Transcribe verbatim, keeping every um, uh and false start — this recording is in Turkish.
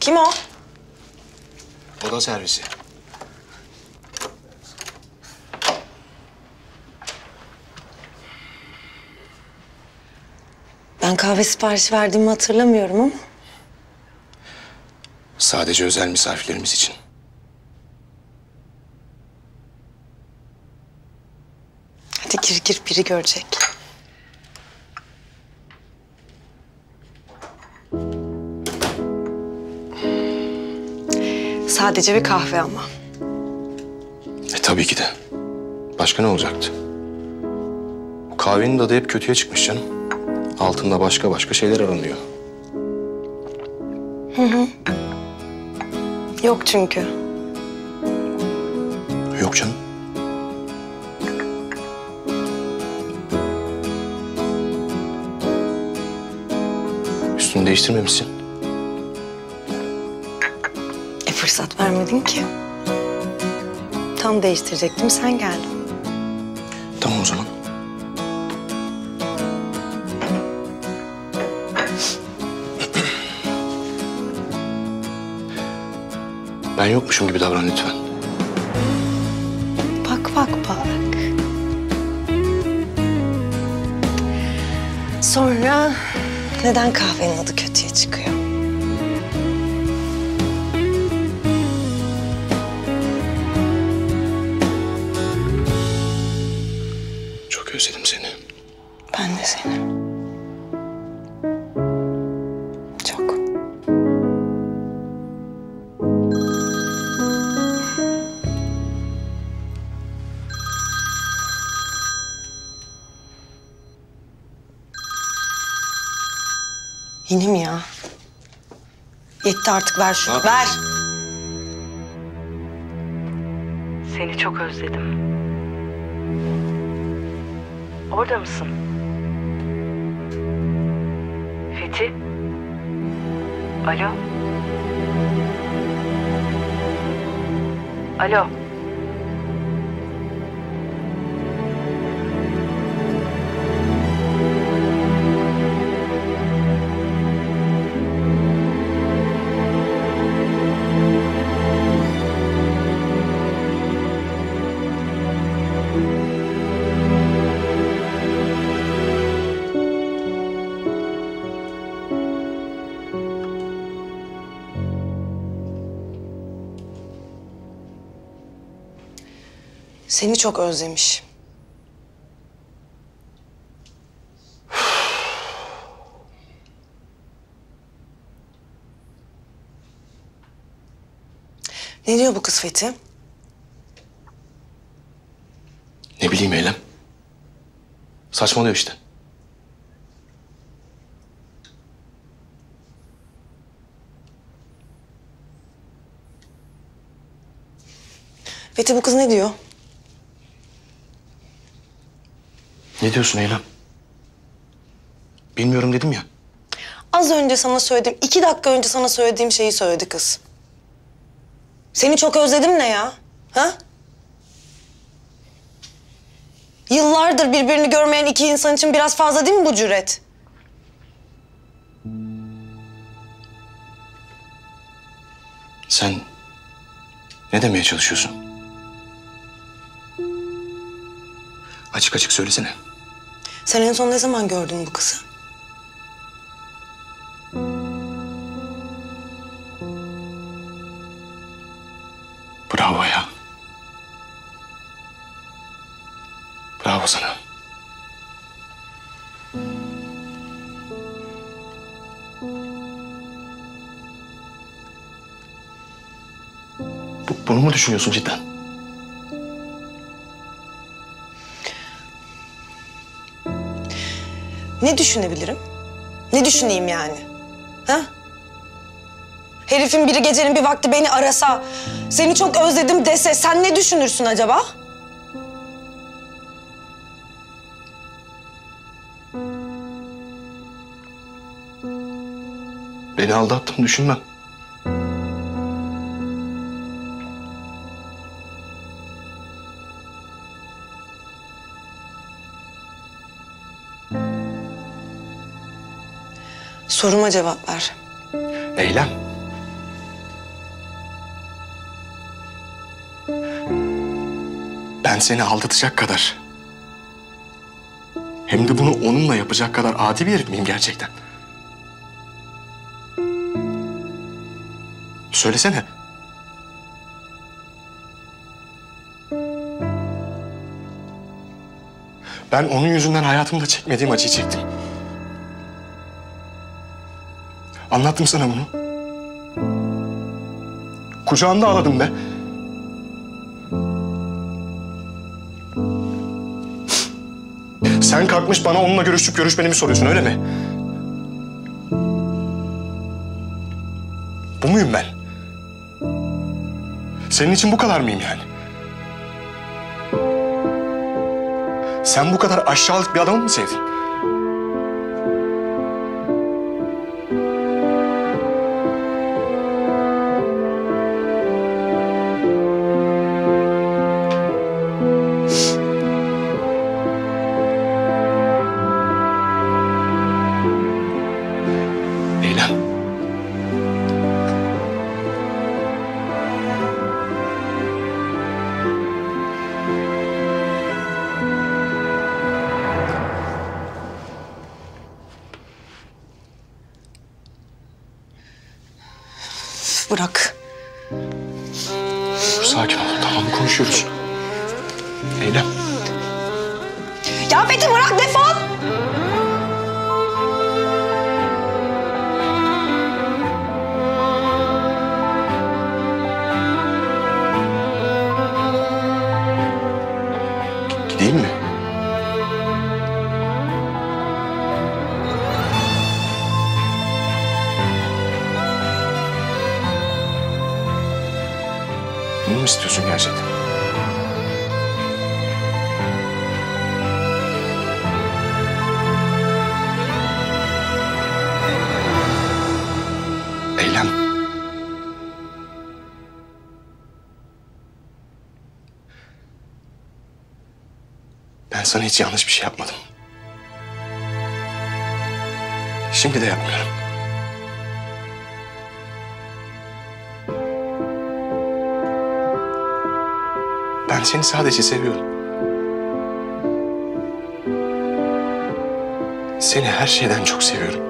Kim o? Oda servisi. Ben kahve siparişi verdiğimi hatırlamıyorum ama. Sadece özel misafirlerimiz için. Hadi gir gir, biri görecek. Sadece bir kahve ama. E tabii ki de. Başka ne olacaktı? Bu kahvenin tadı hep kötüye çıkmış canım. Altında başka başka şeyler aranıyor. Hı hı. Yok çünkü. Yok canım. Üstünü değiştirmemişsin. E fırsat vermedin ki. Tam değiştirecektim, sen geldin. Tamam o zaman. Ben yokmuşum gibi davran lütfen. Bak bak bak. Sonra neden kahvenin adı kötüye çıkıyor? Çok özledim seni. Ben de seni. Çok. Yine mi ya? Yetti artık, ver şunu, ver. Seni çok özledim. Orada mısın? Fethi? Alo? Alo? Seni çok özlemiş. Ne diyor bu kız Fethi? Ne bileyim Eylem. Saçmalıyor işte. Fethi, bu kız ne diyor? Ne diyorsun Eylem? Bilmiyorum dedim ya. Az önce sana söylediğim, iki dakika önce sana söylediğim şeyi söyledi kız. Seni çok özledim ne ya? Ha? Yıllardır birbirini görmeyen iki insan için biraz fazla değil mi bu cüret? Sen ne demeye çalışıyorsun? Açık açık söylesene. Sen en son ne zaman gördün bu kızı? Bravo ya. Bravo sana. Bu, bunu mu düşünüyorsun cidden? Ne düşünebilirim? Ne düşüneyim yani? Ha? Herifin biri gecenin bir vakti beni arasa, seni çok özledim dese, sen ne düşünürsün acaba? Beni aldattığını düşünmem. Soruma cevap ver. Eylem. Ben seni aldatacak kadar, hem de bunu onunla yapacak kadar adi bir herif miyim gerçekten? Söylesene. Ben onun yüzünden hayatımda çekmediğim acıyı çektim. Anlattım sana bunu. Kucağında ağladım be. Sen kalkmış bana onunla görüşüp görüşmediğimi soruyorsun, öyle mi? Bu muyum ben? Senin için bu kadar mıyım yani? Sen bu kadar aşağılık bir adamı mı sevdin? Eylem. Bırak. Sakin ol, tamam mı, konuşuyoruz? Eylem. Ya Fethi bırak, defol! Gideyim mi? Bunu mu istiyorsun gerçekten? Eylem. Ben sana hiç yanlış bir şey yapmadım. Şimdi de yapmıyorum. Ben seni sadece seviyorum. Seni her şeyden çok seviyorum.